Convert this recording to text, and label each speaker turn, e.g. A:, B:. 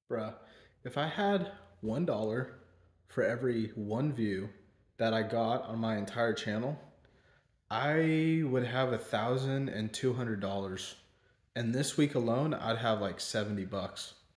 A: Bruh, if I had $1 for every one view that I got on my entire channel, I would have $1,200. And this week alone, I'd have like 70 bucks.